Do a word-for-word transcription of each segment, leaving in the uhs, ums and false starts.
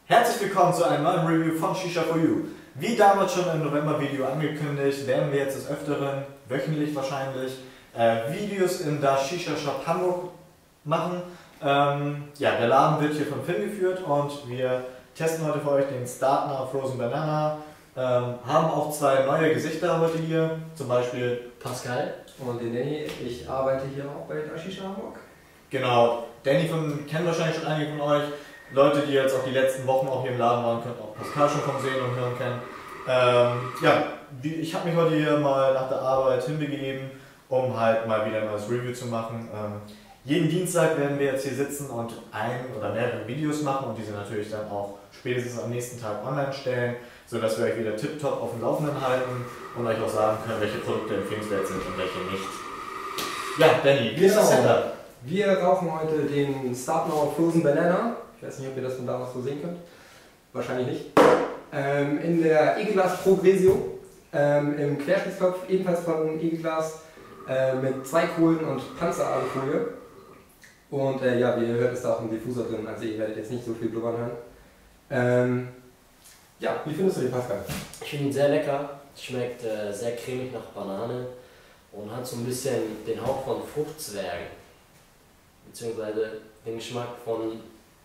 Herzlich willkommen zu einem neuen Review von Shisha for You. Wie damals schon im November-Video angekündigt, werden wir jetzt des Öfteren, wöchentlich wahrscheinlich, äh, Videos in der Shisha Shop Hamburg machen. Ähm, ja, der Laden wird hier von Finn geführt und wir testen heute für euch den Start Now Frozen Banana. Ähm, haben auch zwei neue Gesichter heute hier, zum Beispiel Pascal und den Danny. Ich arbeite hier auch bei der Shisha Hamburg. Genau, Danny von, kennen wahrscheinlich schon einige von euch. Leute, die jetzt auch die letzten Wochen auch hier im Laden waren, können auch Pascal schon vom Sehen und Hören kennen. Ähm, ja, ich habe mich heute hier mal nach der Arbeit hinbegeben, um halt mal wieder ein neues Review zu machen. Ähm, jeden Dienstag werden wir jetzt hier sitzen und ein oder mehrere Videos machen und diese natürlich dann auch spätestens am nächsten Tag online stellen, sodass wir euch wieder tipptopp auf dem Laufenden halten und euch auch sagen können, welche Produkte empfehlenswert sind und welche nicht. Ja, Danny, wie ist das Setup? Wir rauchen heute den Start Now Frozen Banana. Ich weiß nicht, ob ihr das von da aus so sehen könnt. Wahrscheinlich nicht. Ähm, in der Edelglas Progresio. Ähm, Im Querschnittskopf, ebenfalls von Edelglas, äh, mit zwei Kohlen und Panzeralufolie. Und äh, ja, wie ihr hört, ist da auch ein Diffusor drin, also ihr werdet jetzt nicht so viel blubbern hören. Ähm, ja, wie findest du den, Pascal? Ich finde ihn sehr lecker. Schmeckt äh, sehr cremig nach Banane und hat so ein bisschen den Hauch von Fruchtzwergen. Beziehungsweise den Geschmack von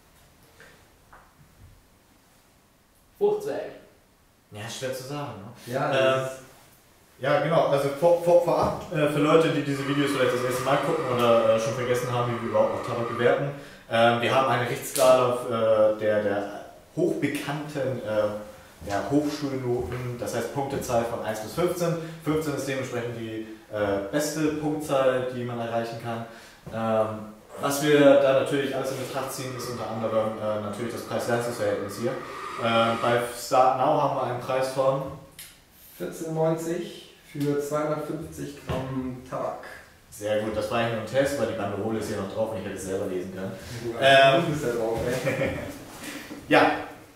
Fruchtzwergen. Ja, schwer zu sagen, ne? Ja, ähm, ja genau, also vor, vor, vorab, äh, für Leute, die diese Videos vielleicht das erste Mal gucken oder äh, schon vergessen haben, wie wir überhaupt auch Tabak bewerten. Ähm, wir haben eine Richtskala äh, der, der hochbekannten äh, ja, Hochschulnoten, das heißt Punktezahl von eins bis fünfzehn. fünfzehn ist dementsprechend die äh, beste Punktzahl, die man erreichen kann. Ähm, was wir da natürlich alles in Betracht ziehen, ist unter anderem äh, natürlich das Preis-Leistungs-Verhältnis hier. Äh, bei Start Now haben wir einen Preis von vierzehn neunzig für zweihundertfünfzig Gramm Tabak. Sehr gut, das war ja nur ein Test, weil die Banderole ist hier noch drauf und ich hätte es selber lesen können. Ja, ähm, du bist ja drauf, ey. Ja,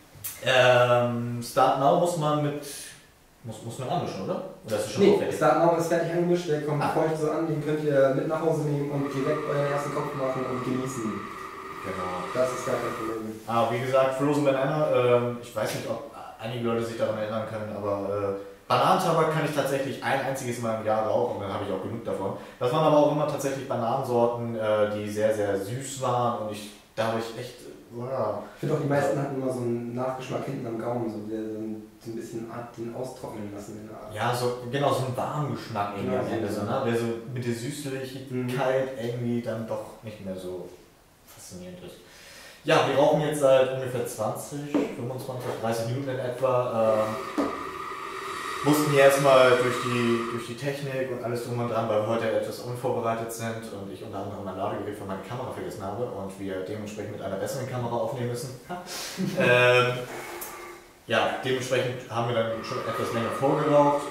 ähm, Start Now muss man mit muss, muss man anmischen, oder? Oder ist das schon nee, fertig? Start Now ist fertig angemischt, der kommt ah. feucht so an, den könnt ihr mit nach Hause nehmen und direkt euren ersten Kopf machen und genießen. Genau. Das ist gar kein Problem. Ah, wie gesagt, Frozen Banana, ähm, ich weiß nicht, ob einige Leute sich daran erinnern können, aber äh, Bananentabak kann ich tatsächlich ein einziges Mal im Jahr rauchen und dann habe ich auch genug davon. Das waren aber auch immer tatsächlich Bananensorten, äh, die sehr, sehr süß waren und ich, da habe ich echt, wow. Ich finde auch, die meisten hatten immer so einen Nachgeschmack hinten am Gaumen, so, der so ein, so ein bisschen den austrocknen lassen. In der Art. Ja, so, genau, so einen warmen Geschmack irgendwie ja, am Ende, so, ne? Der so mit der Süßlichkeit mhm. irgendwie dann doch nicht mehr so faszinierend ist. Ja, wir rauchen jetzt seit ungefähr zwanzig, fünfundzwanzig, dreißig Minuten in etwa. Ähm, mussten hier erstmal durch die, durch die Technik und alles drum und dran, weil wir heute etwas unvorbereitet sind und ich unter anderem mein Ladegerät für meine Kamera vergessen habe und wir dementsprechend mit einer besseren Kamera aufnehmen müssen. ähm, ja, dementsprechend haben wir dann schon etwas länger vorgeraucht.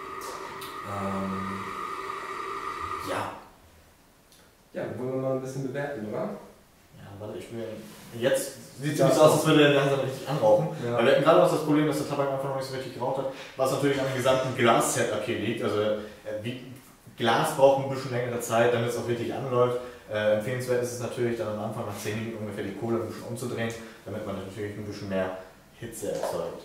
Ähm, ja. Ja, wollen wir mal ein bisschen bewerten, oder? Ja, warte, ich will. Jetzt sieht es ja, so aus, als würde er langsam richtig anrauchen. Ja. Weil wir hatten gerade auch das Problem, dass der Tabak einfach noch nicht so richtig geraucht hat, was natürlich an dem gesamten Glas-Setup hier liegt. Also äh, wie, Glas braucht ein bisschen längere Zeit, damit es auch richtig anläuft. Äh, empfehlenswert ist es natürlich dann am Anfang nach zehn Minuten ungefähr die Kohle ein bisschen umzudrehen, damit man natürlich ein bisschen mehr Hitze erzeugt.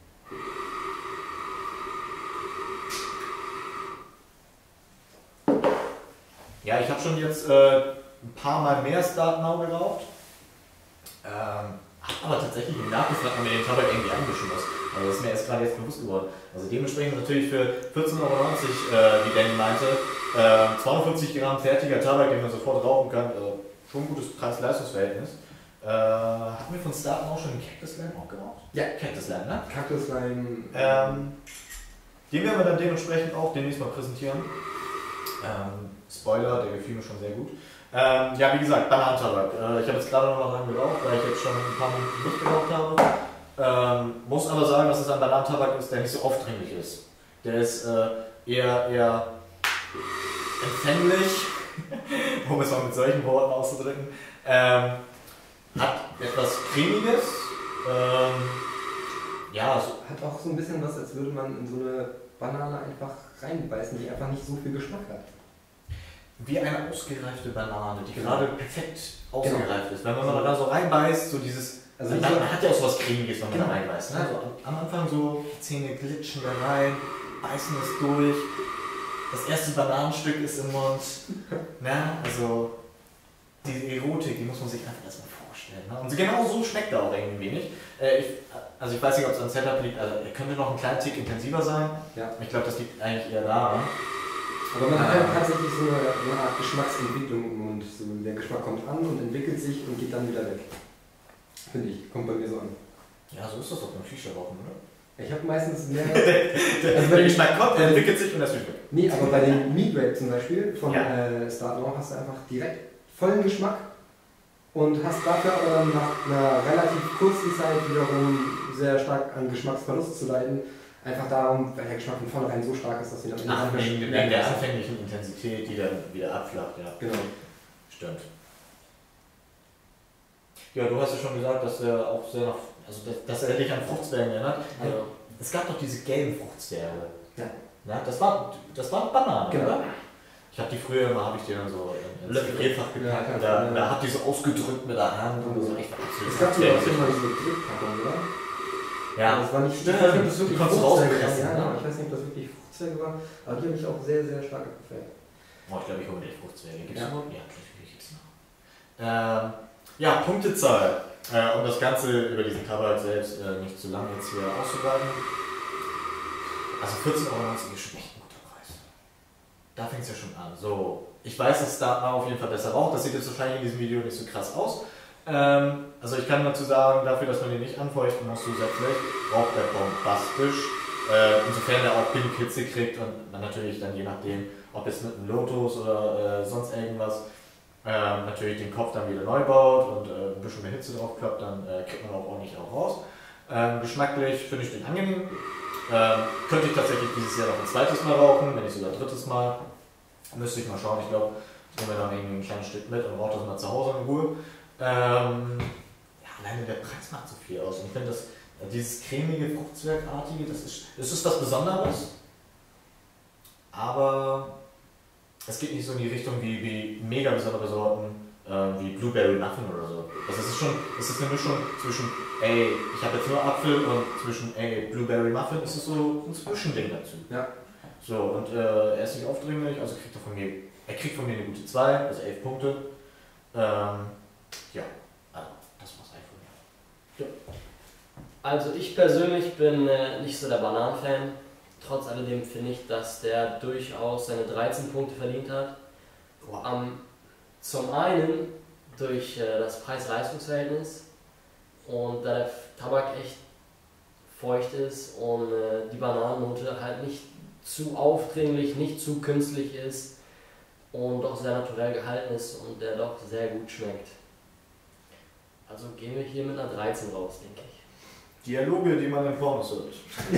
Ja, ich habe schon jetzt äh, ein paar Mal mehr Start Now geraucht. Ähm, aber tatsächlich im Nachgeschmack man mir den Tabak irgendwie einmischen muss. Also das ist mir erst gerade jetzt bewusst geworden. Also dementsprechend natürlich für vierzehn Euro neunzig, äh, wie Danny meinte, äh, zweihundertfünfzig Gramm fertiger Tabak, den man sofort rauchen kann. Also schon ein gutes Preis-Leistungs-Verhältnis. Äh, hatten wir von Start Now schon den Cactus Lime auch geraucht? Ja, Cactus Lime, ne? Cactus Lime. Ähm, den werden wir dann dementsprechend auch demnächst mal präsentieren. Ähm, Spoiler, der gefiel mir schon sehr gut. Ähm, ja, wie gesagt, Bananentabak. Äh, ich habe jetzt gerade noch mal dran geraucht, weil ich jetzt schon ein paar Minuten nicht geraucht habe. Ähm, muss aber sagen, dass es ein Bananentabak ist, der nicht so aufdringlich ist. Der ist äh, eher, eher empfänglich, um es mal mit solchen Worten auszudrücken. Ähm, hat etwas Cremiges. Ähm, ja, so. Hat auch so ein bisschen was, als würde man in so eine Banane einfach reinbeißen, die einfach nicht so viel Geschmack hat. Wie eine ausgereifte Banane, die gerade perfekt ausgereift genau. ist. Wenn man da so reinbeißt, so dieses Also man, ich man hat ja auch so was Cremiges, wenn man Genau. da reinbeißt. Ne? Also am, am Anfang so, die Zähne glitschen da rein, beißen es durch. Das erste Bananenstück ist im Mund. Ne? Also diese Erotik, die muss man sich einfach erstmal vorstellen. Ne? Und genau so schmeckt er auch irgendwie wenig. Äh, ich, also ich weiß nicht, ob es am Setup liegt, also er könnte noch einen kleinen Tick intensiver sein. Ja. Ich glaube, das liegt eigentlich eher daran. Aber man hat ja tatsächlich so eine, so eine Art Geschmacksentwicklung im Mund. So, der Geschmack kommt an und entwickelt sich und geht dann wieder weg. Finde ich, kommt bei mir so an. Ja, so ist das doch beim Shisha-Rauchen, oder? Ich habe meistens mehr. der Also der Geschmack kommt, er entwickelt sich und das wird weg. Nee, aber bei dem Meat Wrap zum Beispiel von Ja. äh, Startlaw hast du einfach direkt vollen Geschmack und hast dafür aber dann nach einer relativ kurzen Zeit wiederum sehr stark an Geschmacksverlust zu leiden. Einfach darum, weil der Geschmack von vornherein so stark ist, dass sie dann Ach, nicht wegen, mehr wegen der merken. anfänglichen Intensität, die dann wieder abflacht, ja. Genau. Stimmt. Ja, du hast ja schon gesagt, dass er auch sehr nach, also dass, dass er dich an Fruchtzwergen erinnert. Ja. Es gab doch diese gelben Fruchtzwerge. Ja. Ja, das war, das war Banane, Genau. oder? Ich habe die früher immer, habe ich die dann so ins Löffel. Gefrierfach gepackt Ja, oder ja. da hab die so ausgedrückt mit der Hand und so. Ich war absolut Es gab sogar auch fertig. immer diese Drückpackung, oder? Ja, Das war nicht, stimmt. ich weiß nicht, ob das wirklich Die konntest du Fruchtzwerge waren. rauspressen, Ja, ne? ja, ich weiß nicht, ob das wirklich Fruchtzwerge war, aber die habe ich auch sehr, sehr stark gefällt. Oh, ich glaube, ich hole mir die Fruchtzwerge. Gibt's Ja. noch? Ja, natürlich gibt's noch. Ähm, ja, Punktezahl. Äh, um das Ganze über diesen Tabak selbst äh, nicht zu lange jetzt hier auszuweiten. Also vierzehn Euro neunzig ist schon echt ein guter Preis. Da fängt es ja schon an. So, ich weiß, dass Startner auf jeden Fall besser raucht. Das sieht jetzt wahrscheinlich in diesem Video nicht so krass aus. Ähm, also ich kann dazu sagen, dafür, dass man den nicht anfeuchten muss zusätzlich, raucht er bombastisch. Äh, insofern er auch genug Hitze kriegt und man natürlich dann je nachdem, ob es mit einem Lotus oder äh, sonst irgendwas, ähm, natürlich den Kopf dann wieder neu baut und äh, ein bisschen mehr Hitze drauf klappt, dann äh, kriegt man auch ordentlich auch raus. Ähm, geschmacklich finde ich den angenehm. Ähm, könnte ich tatsächlich dieses Jahr noch ein zweites Mal rauchen, wenn nicht sogar ein drittes Mal. Müsste ich mal schauen. Ich glaube, ich nehme mir dann irgendwie ein kleines Stück mit und rauche das mal zu Hause in Ruhe. Ähm, ja, alleine der Preis macht so viel aus. Und ich finde, das, dieses cremige, Fruchtzwergartige, das ist, das ist was Besonderes. Aber es geht nicht so in die Richtung wie, wie mega besondere Sorten, äh, wie Blueberry Muffin oder so. Das ist schon, das ist eine Mischung zwischen, ey, ich habe jetzt nur Apfel und zwischen, ey, Blueberry Muffin, das ist so ein Zwischending dazu. Ja. So, und äh, er ist nicht aufdringlich, also kriegt er von mir, er kriegt von mir eine gute zwei, also elf Punkte. Ähm, ja, also das war's eigentlich von mir. Also ich persönlich bin äh, nicht so der Bananen-Fan. Trotz alledem finde ich, dass der durchaus seine dreizehn Punkte verdient hat. Wow. Ähm, zum einen durch äh, das Preis-Leistungs-Verhältnis und da der Tabak echt feucht ist und äh, die Bananennote halt nicht zu aufdringlich, nicht zu künstlich ist und doch sehr naturell gehalten ist und der doch sehr gut schmeckt. Also gehen wir hier mit einer dreizehn raus, denke ich. Dialoge, die man in Pornos hört.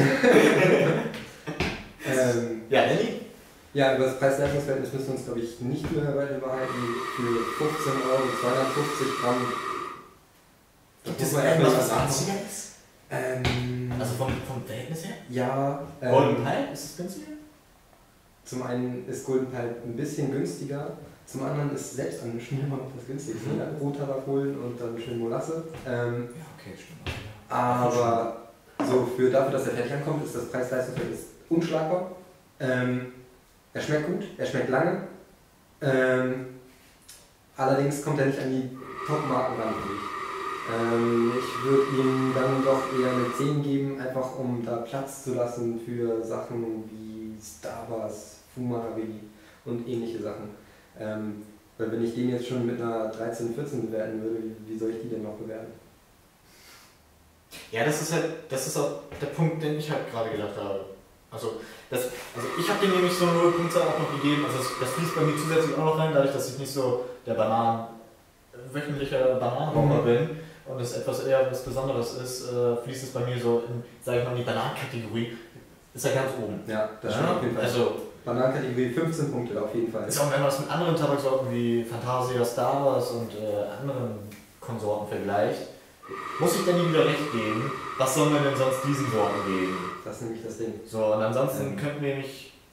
Ähm, Ja, Ellie? ja, über das Preis-Leistungs-Verhältnis müssen wir uns, glaube ich, nicht mehr weiter überhalten. Für fünfzehn Euro, zweihundertfünfzig Gramm. Gibt muss es man irgendwas, erstmal was sagen. günstiger ist? Ähm, Also vom, vom Verhältnis her? ja, Golden ähm, Pie, ist es günstiger? zum einen ist Golden Pie ein bisschen günstiger, zum anderen ist selbst an Schmier immer noch das günstigste. Mhm. Ja, Rohtabak holen und dann schön Molasse. Ähm, Ja, okay, stimmt. Ja. aber so für dafür, dass er fertig ankommt, ist das Preis-Leistungs-Verhältnis unschlagbar. Ähm, er schmeckt gut, er schmeckt lange. Ähm, allerdings kommt er nicht an die Top-Marken ran, finde ich. Ähm, ich würde ihm dann doch eher eine zehn geben, einfach um da Platz zu lassen für Sachen wie Starbucks, Fumari und ähnliche Sachen. Ähm, weil wenn ich den jetzt schon mit einer dreizehn, vierzehn bewerten würde, wie soll ich die denn noch bewerten? Ja, das ist halt, das ist auch der Punkt, den ich halt gerade gedacht habe. Also, das, also ich habe dem nämlich so eine Punkte auch noch gegeben, also das, das fließt bei mir zusätzlich auch noch rein, dadurch, dass ich nicht so der Bananen, wöchentlicher Bananenraucher Mhm. bin und es etwas eher was Besonderes ist, äh, fließt es bei mir so in, sag ich mal, die Bananenkategorie, ist ja ganz oben. Ja, das Ja, stimmt auf jeden Fall. also, Bananenkategorie fünfzehn Punkte auf jeden Fall. ist auch wenn man das mit anderen Tabaksorten wie Fantasia, Star Wars und äh, anderen Konsorten vergleicht, muss ich dann nie wieder recht geben, was soll man denn sonst diesen Sorten geben? Das ist nämlich das Ding. So, und ansonsten Ähm. könnten wir nicht,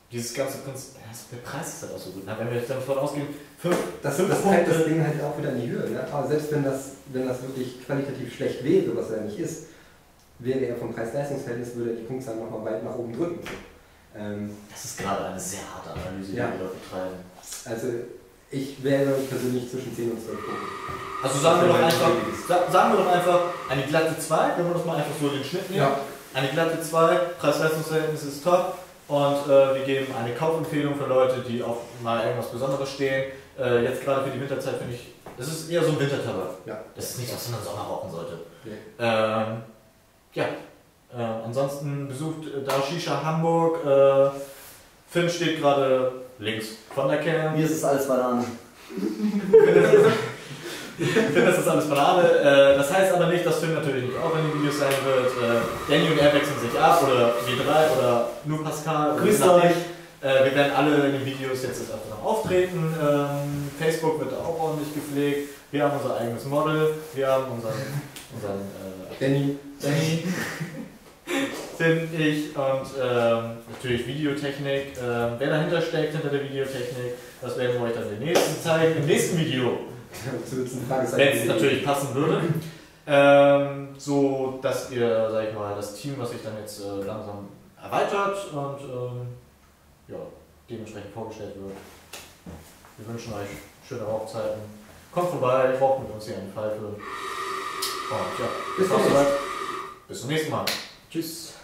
dieses ganze Prinzip, ja, der Preis ist halt auch so gut. Na, wenn wir jetzt davon ausgehen, fünf, Das, fünf das Punkte, treibt das Ding halt auch wieder in die Höhe. Ne? Aber selbst wenn das, wenn das wirklich qualitativ schlecht wäre, was er nicht ist, wäre er vom Preis-Leistungs-Verhältnis, würde er die Punktzahl nochmal weit nach oben drücken. Ähm, das ist gerade eine sehr harte Analyse, die Ja. wir dort betreiben. also ich wäre persönlich zwischen zehn und zwölf Punkten. Also sagen wir doch Wenn man einfach, wirklich ist. sa- sagen wir doch einfach eine glatte zwei, wenn wir das mal einfach so den Schnitt nehmen. Ja. Eine glatte zwei, Preis-Leistungs-Verhältnis ist top und äh, wir geben eine Kaufempfehlung für Leute, die auf mal irgendwas Besonderes stehen. Äh, jetzt gerade für die Winterzeit finde ich, es ist eher so ein Wintertabak. Ja. Das ist nicht, was man im Sommer rauchen sollte. Nee. Ähm, ja, äh, ansonsten besucht äh, da Shisha Hamburg. Äh, Finn steht gerade links von der Cam. Mir ist es alles Banane. Ich finde, das ist alles Banane. Äh, das heißt aber nicht, dass Finn natürlich nicht auch in den Videos sein wird. Äh, Danny und er wechseln sich ab oder wir drei oder nur Pascal. Grüßt oder euch. Äh, wir werden alle in den Videos jetzt öfter noch auftreten. Ähm, Facebook wird auch ordentlich gepflegt. Wir haben unser eigenes Model. Wir haben unseren, unseren äh, Danny. Danny, Finn, ich und ähm, natürlich Videotechnik. Ähm, wer dahinter steckt, hinter der Videotechnik, das werden wir euch dann im nächsten zeigen, im nächsten Video. Wenn es natürlich passen würde. Ähm, so dass ihr, sag ich mal, das Team, was sich dann jetzt äh, langsam erweitert und ähm, ja, dementsprechend vorgestellt wird. Wir wünschen euch schöne Hochzeiten. Kommt vorbei, raucht mit uns hier einen Pfeife. Und ja, Bis war's demnächst. soweit. Bis zum nächsten Mal. Tschüss.